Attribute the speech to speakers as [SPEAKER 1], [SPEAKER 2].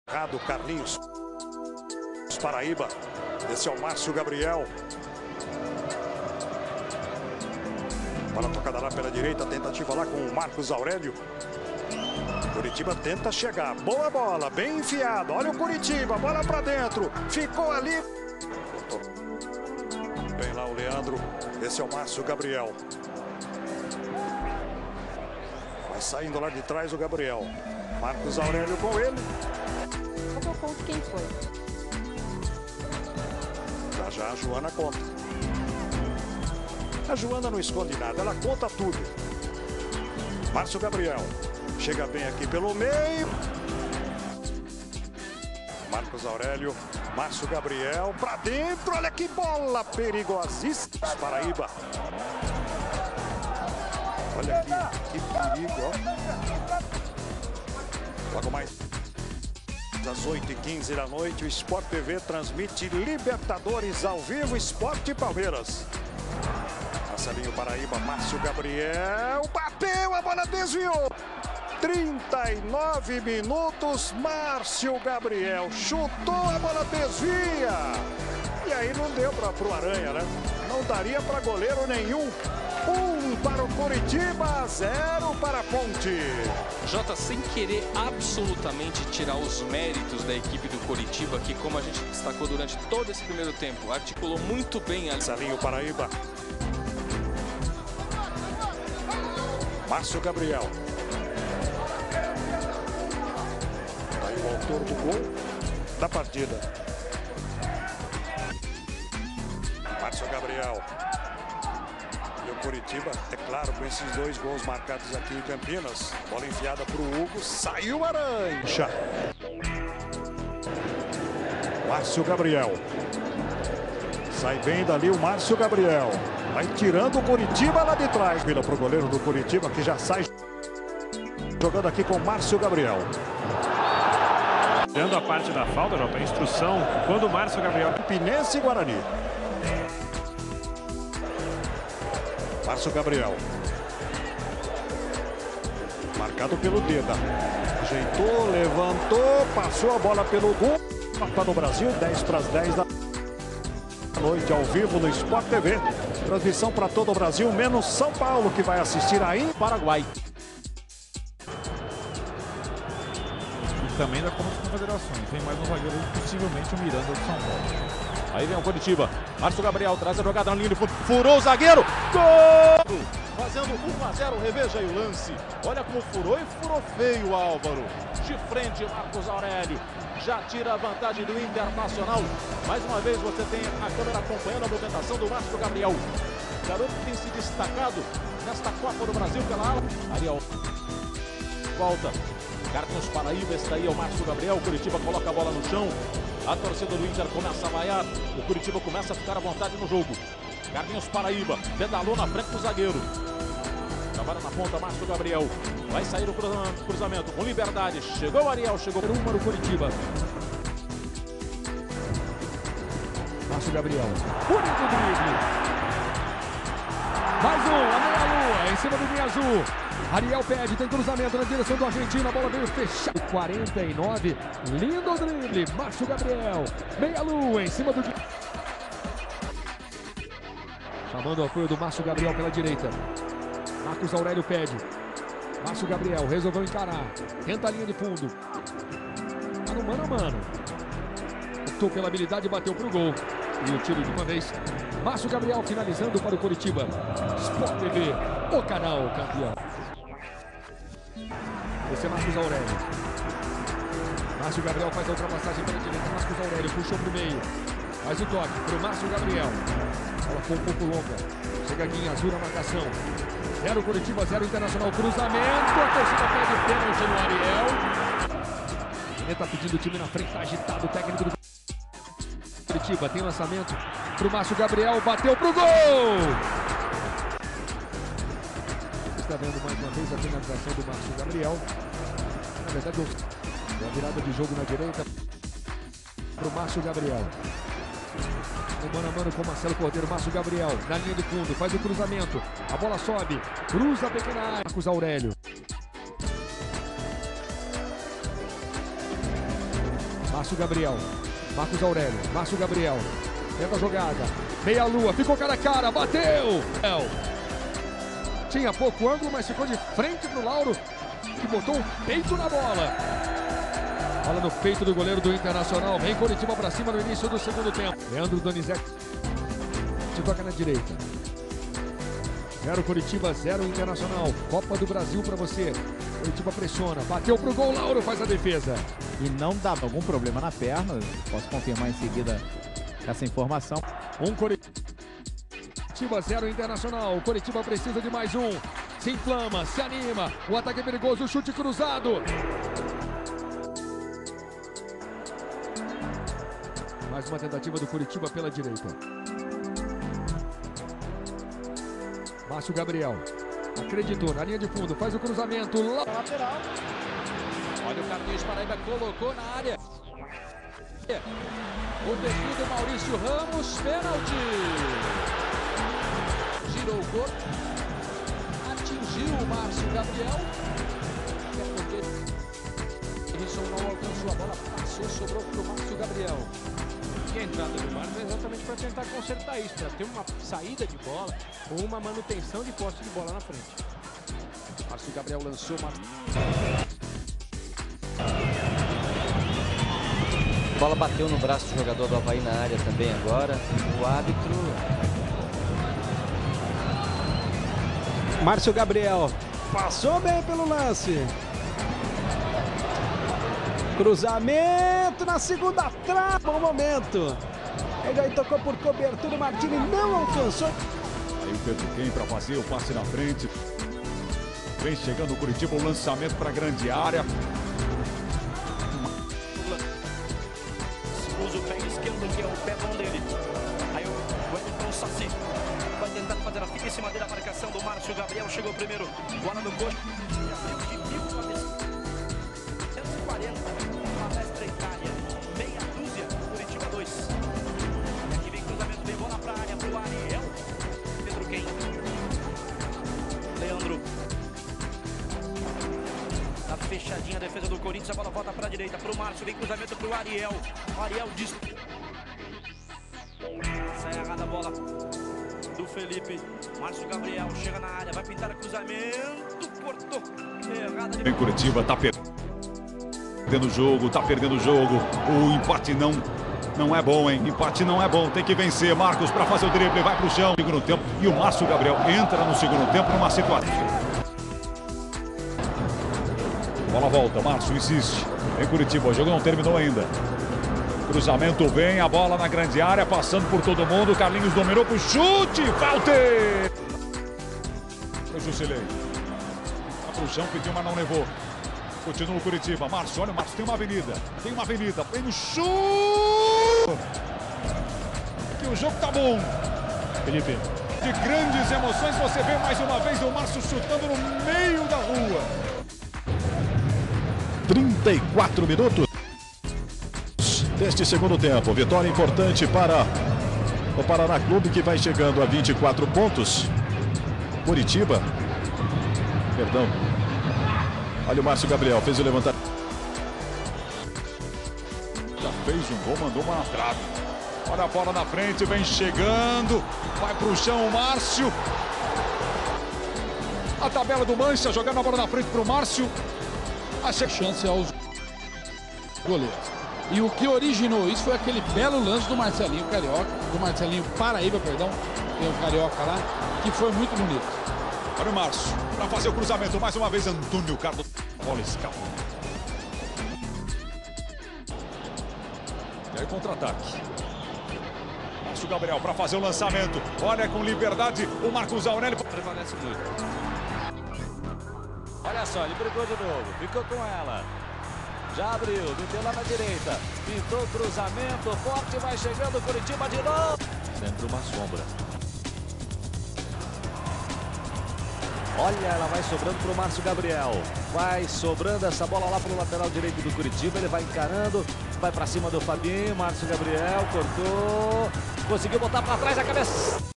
[SPEAKER 1] Carlinhos Paraíba, esse é o Márcio Gabriel. Bola tocada lá pela direita, tentativa lá com o Marcos Aurélio. Curitiba tenta chegar, boa bola, bem enfiado. Olha o Curitiba, bola pra dentro, ficou ali. Vem lá o Leandro, esse é o Márcio Gabriel. Vai saindo lá de trás o Gabriel. Marcos Aurélio com ele.
[SPEAKER 2] Acabou o ponto, quem foi?
[SPEAKER 1] Já a Joana conta. A Joana não esconde nada, ela conta tudo. Márcio Gabriel chega bem aqui pelo meio. Marcos Aurélio, Márcio Gabriel pra dentro, olha que bola perigosíssima. Paraíba. Olha aqui, que perigo, ó. Logo mais às 8h15 da noite, o Sport TV transmite Libertadores ao vivo, Sport e Palmeiras. Marcelinho Paraíba, Márcio Gabriel, bateu, a bola desviou. 39 minutos, Márcio Gabriel chutou, a bola desvia. E aí não deu pro Aranha, né? Não daria para goleiro nenhum. 1 para o Curitiba, 0 para a Ponte.
[SPEAKER 3] Jota, sem querer absolutamente tirar os méritos da equipe do Curitiba, que, como a gente destacou durante todo esse primeiro tempo, articulou muito bem a
[SPEAKER 1] Marcelinho Paraíba. Márcio Gabriel. Aí o autor do gol da partida. Márcio Gabriel. E o Curitiba, é claro, com esses 2 gols marcados aqui em Campinas. Bola enfiada para o Hugo, saiu Aranha. Márcio Gabriel. Sai bem dali o Márcio Gabriel. Vai tirando o Curitiba lá de trás. Vira para o goleiro do Curitiba, que já sai jogando aqui com o Márcio Gabriel.
[SPEAKER 4] Dando a parte da falta, Jota, a instrução, quando o Márcio Gabriel...
[SPEAKER 1] Pinense e Guarani. Márcio Gabriel. Marcado pelo Deda. Ajeitou, levantou, passou a bola pelo gol. Copa do Brasil, 10 para as 10 da noite, ao vivo no Sport TV. Transmissão para todo o Brasil, menos São Paulo, que vai assistir aí em Paraguai.
[SPEAKER 5] E também da Copa das Confederações. Vem mais um zagueiro, possivelmente o Miranda de São Paulo. Aí vem o Curitiba. Márcio Gabriel traz a jogada na linha de fundo. Furou o zagueiro. Gol! Fazendo 1-0. Reveja aí o lance. Olha como furou e furou feio o Álvaro. De frente, Marcos Aurélio. Já tira a vantagem do Internacional. Mais uma vez você tem a câmera acompanhando a movimentação do Márcio Gabriel. Garoto que tem se destacado nesta Copa do Brasil pela ala. Ariel volta. Carlos Paraíba, esse daí é o Márcio Gabriel. O Curitiba coloca a bola no chão. A torcida do Inter começa a vaiar. O Curitiba começa a ficar à vontade no jogo. Carlinhos Paraíba pedalou na frente do zagueiro. Trabalha na ponta, Márcio Gabriel. Vai sair o cruzamento com liberdade. Chegou o Ariel, chegou o número Curitiba.
[SPEAKER 6] Márcio Gabriel. Bonito drible. Mais um, a meia-lua em cima do Linha Azul. Ariel pede, tem cruzamento na direção do argentino, a bola veio fechada. 49, lindo drible, Márcio Gabriel. Meia-lua em cima do... Chamando o apoio do Márcio Gabriel pela direita. Marcos Aurélio pede. Márcio Gabriel resolveu encarar. Tenta a linha de fundo. Tá no mano a mano. Optou pela habilidade e bateu pro gol. E o tiro de uma vez. Márcio Gabriel finalizando para o Curitiba. Sport TV, o canal campeão. Esse é Marcos Aurélio. Márcio Gabriel faz a ultrapassagem pela direita. Marcos Aurélio puxou pro meio. Faz o toque pro Márcio Gabriel. Ela foi um pouco longa. Chega aqui em azul na marcação. 0 Curitiba, 0 Internacional. Cruzamento. A torcida pede pênalti no Ariel. Ele tá pedindo o time na frente. Tá agitado o técnico do Curitiba. Tem lançamento pro Márcio Gabriel. Bateu pro gol. Está vendo mais uma vez a finalização do Márcio Gabriel. Na verdade, a virada de jogo na direita pro Márcio Gabriel. O mano a mano com Marcelo Cordeiro. Márcio Gabriel na linha de fundo, faz o cruzamento. A bola sobe, cruza a pequena área. Marcos Aurélio. Márcio Gabriel, Marcos Aurélio, Márcio Gabriel, tenta a jogada, meia lua, ficou cara a cara, bateu! Tinha pouco ângulo, mas ficou de frente pro Lauro, que botou o peito na bola. Bola no peito do goleiro do Internacional, vem Coritiba pra cima no início do segundo tempo. Leandro Donizete, se toca na direita. 0 Coritiba, 0 Internacional. Copa do Brasil pra você. Coritiba pressiona, bateu pro gol, Lauro faz a defesa.
[SPEAKER 7] E não dá algum problema na perna, posso confirmar em seguida essa informação.
[SPEAKER 6] Coritiba 0 Internacional, o Coritiba precisa de mais um. Se inflama, se anima, o ataque é perigoso, o chute cruzado. Mais uma tentativa do Coritiba pela direita. Márcio Gabriel, acreditou na linha de fundo, faz o cruzamento lá.
[SPEAKER 2] Lateral.
[SPEAKER 3] Olha o Carlinhos Paraíba, colocou na área. O definido Maurício Ramos, pênalti. Girou o corpo, atingiu o Márcio Gabriel. Elisson não alcançou a bola, passou, sobrou para o Márcio Gabriel.
[SPEAKER 4] E a entrada do Marcos é exatamente para tentar consertar isso, para ter uma saída de bola ou uma manutenção de posse de bola na frente.
[SPEAKER 6] Márcio Gabriel lançou uma...
[SPEAKER 8] A bola bateu no braço do jogador do Avaí na área também agora. O árbitro...
[SPEAKER 9] Márcio Gabriel passou bem pelo lance. Cruzamento na segunda trave. Bom momento. Ele aí tocou por cobertura. O Martini não alcançou.
[SPEAKER 1] Aí o Pedro Quem para fazer o passe na frente. Vem chegando o Coritiba, o lançamento para a grande área.
[SPEAKER 10] Usa o pé esquerdo, que é o pé bom dele. Aí o Wellington Saci vai tentar fazer a fica em cima dele. A marcação do Márcio Gabriel chegou primeiro. Bola no coxo. De 1.440. Uma mestra Itália. Meia dúzia. Coritiba 2. E aqui vem cruzamento. Vem bola pra área. Pro Ariel. Pedro Quem. Leandro. Tá fechadinha a defesa do Corinthians. A bola volta pra direita. Pro Márcio. Vem cruzamento pro Ariel. O Ariel diz. Sai errada a bola do Felipe. Márcio Gabriel chega na área. Vai pintar o cruzamento. Cortou. Errada de...
[SPEAKER 1] Vem Coritiba, tá perdendo o jogo, tá perdendo o jogo. O empate não é bom, hein? Empate não é bom, tem que vencer. Marcos para fazer o drible, vai pro chão. Segundo tempo, e o Márcio Gabriel entra no segundo tempo numa situação. Bola volta, Márcio insiste. Vem Coritiba, o jogo não terminou ainda. Cruzamento vem, a bola na grande área, passando por todo mundo. Carlinhos dominou pro chute, Walter! Foi Jusilei. Tá pro chão, pediu, mas não levou. Continua o Coritiba. Márcio, olha o Márcio, tem uma avenida. Vem no chute! Que o jogo tá bom.
[SPEAKER 4] Felipe.
[SPEAKER 1] De grandes emoções, você vê mais uma vez o Márcio chutando no meio da rua.
[SPEAKER 11] 34 minutos deste segundo tempo. Vitória importante para o Paraná Clube, que vai chegando a 24 pontos. Coritiba. Perdão. Olha o Márcio Gabriel, fez o levantamento.
[SPEAKER 1] Já fez um gol, mandou uma na trave. Olha a bola na frente, vem chegando. Vai pro chão o Márcio. A tabela do Mancha, jogando a bola na frente pro Márcio.
[SPEAKER 12] Achei chance aos goleiros. E o que originou isso foi aquele belo lance do Marcelinho Carioca, do Marcelinho Paraíba, perdão, tem o Carioca lá, que foi muito bonito.
[SPEAKER 1] Olha o Márcio, para fazer o cruzamento, mais uma vez Antônio Carlos. Bola escapa. E aí contra-ataque. Márcio Gabriel para fazer o lançamento. Olha com liberdade o Marcos Aurélio.
[SPEAKER 3] Prevalece muito.
[SPEAKER 8] Olha só, ele brigou de novo, ficou com ela. Já abriu, meteu lá na direita. Pintou o cruzamento, forte, vai chegando Coritiba de novo. Sempre uma sombra. Olha, ela vai sobrando para o Márcio Gabriel. Vai sobrando essa bola lá para o lateral direito do Coritiba. Ele vai encarando, vai para cima do Fabinho. Márcio Gabriel cortou, conseguiu botar para trás a cabeça.